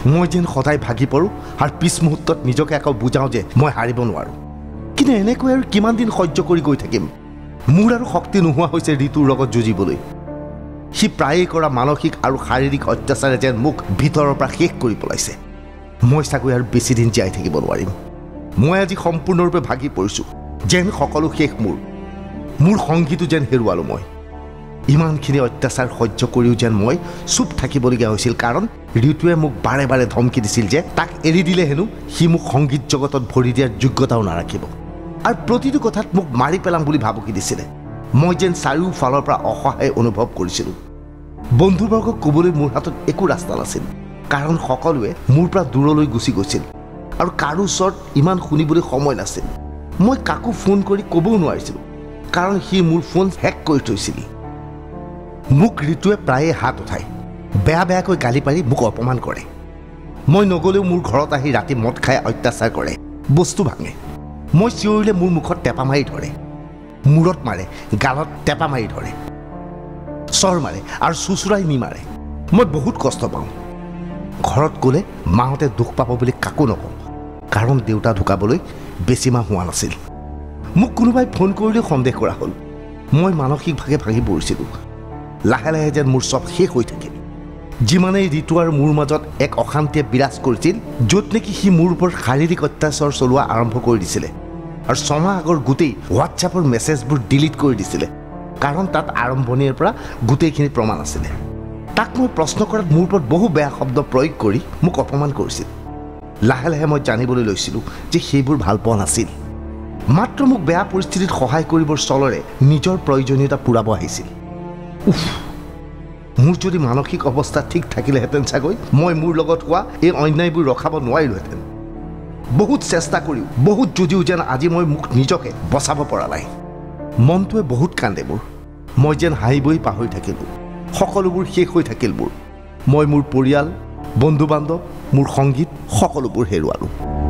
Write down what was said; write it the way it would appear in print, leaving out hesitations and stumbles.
মই যেন সদায় ভাগি পৰোঁ আৰু পিছ মুহূৰ্তত নিজকে আকৌ বুজাওঁ যে মই হাৰিব নোৱাৰোঁ। কিন্তু এনেকৈ আৰু কিমান দিন সহ্য কৰি গৈ থাকিম? মোৰ আৰু শক্তি নোহোৱা হৈছে ঋতুৰ লগত যুঁজিবলৈ। সি প্ৰায়ে কৰা মানসিক আৰু শাৰীৰিক অত্যাচাৰে যেন মোক ভিতৰৰ পৰা শেষ কৰি পেলাইছে। মই চাগৈ আৰু বেছি দিন জীয়াই থাকিব নোৱাৰিম। মই আজি সম্পূৰ্ণৰূপে ভাগি পৰিছোঁ, যেন সকলো শেষ। মোৰ সংগীটো যেন হেৰুৱালোঁ মই। ইমানখিনি অত্যাচাৰ সহ্য কৰিও যেন মই চুপ থাকিবলগীয়া হৈছিল, কাৰণ ঋতুৱে মোক বাৰে বাৰে ধমকি দিছিল যে তাক এৰি দিলে হেনো সি মোক সংগীত জগতত ভৰি দিয়াৰ যোগ্যতাও নাৰাখিব, আৰু প্ৰতিটো কথাত মোক মাৰি পেলাম বুলি ভাবুকি দিছিলে। মই যেন চাৰিওফালৰ পৰা অসহায় অনুভৱ কৰিছিলোঁ। বন্ধুবৰ্গক ক'বলৈ মোৰ হাতত একো ৰাস্তা নাছিল, কাৰণ সকলোৱে মোৰ পৰা দূৰলৈ গুচি গৈছিল আৰু কাৰো ওচৰত ইমান শুনিবলৈ সময় নাছিল। মই কাকো ফোন কৰি ক'বও নোৱাৰিছিলোঁ, কাৰণ সি মোৰ ফোন হেক কৰি থৈছিল। মোক ঋতুৱে প্ৰায়ে হাত উঠায়, বেয়া বেয়াকৈ গালি পাৰি মোক অপমান কৰে। মই নগ'লেও মোৰ ঘৰত আহি ৰাতি মদ খাই অত্যাচাৰ কৰে, বস্তু ভাঙে। মই চিঞৰিলে মোৰ মুখত টেপা মাৰি ধৰে, মূৰত মাৰে, গালত টেপা মাৰি ধৰে, চৰ মাৰে আৰু চুচুৰাই নি মাৰে। মই বহুত কষ্ট পাওঁ। ঘৰত গ'লে মাহঁতে দুখ পাব বুলি কাকো নকওঁ, কাৰণ দেউতা ঢুকাবলৈ বেছি মাহ হোৱা নাছিল। মোক কোনোবাই ফোন কৰিলেও সন্দেহ কৰা হ'ল। মই মানসিকভাৱে ভাগি পৰিছিলোঁ। লাহে লাহে যেন মোৰ চব শেষ হৈ থাকিল। যিমানেই ঋতু আৰু মোৰ মাজত এক অশান্তিয়ে বিৰাজ কৰিছিল, য'ত নেকি সি মোৰ ওপৰত শাৰীৰিক অত্যাচাৰ চলোৱা আৰম্ভ কৰি দিছিলে, আৰু ছমাহ আগৰ গোটেই হোৱাটছআপৰ মেছেজবোৰ ডিলিট কৰি দিছিলে, কাৰণ তাত আৰম্ভণিৰ পৰা গোটেইখিনি প্ৰমাণ আছিলে। তাক মই প্ৰশ্ন কৰাত মোৰ ওপৰত বহু বেয়া শব্দ প্ৰয়োগ কৰি মোক অপমান কৰিছিল। লাহে লাহে মই জানিবলৈ লৈছিলোঁ যে সেইবোৰ ভাল পোৱা নাছিল, মাত্ৰ মোক বেয়া পৰিস্থিতিত সহায় কৰিবৰ চলৰে নিজৰ প্ৰয়োজনীয়তা পূৰাব আহিছিল। মোৰ যদি মানসিক অৱস্থা ঠিক থাকিলেহেঁতেন চাগৈ মই মোৰ লগত হোৱা এই অন্যায়বোৰ ৰখাব নোৱাৰিলোহেঁতেন। বহুত চেষ্টা কৰিও, বহুত যুঁজিও যেন আজি মই মোক নিজকে বচাব পৰা নাই। মনটোৱে বহুত কান্দে মোৰ। মই যেন হাঁহিবই পাহৰি থাকিলোঁ। সকলোবোৰ শেষ হৈ থাকিল মোৰ। মই মোৰ পৰিয়াল, বন্ধু বান্ধৱ, মোৰ সংগীত সকলোবোৰ হেৰুৱালোঁ।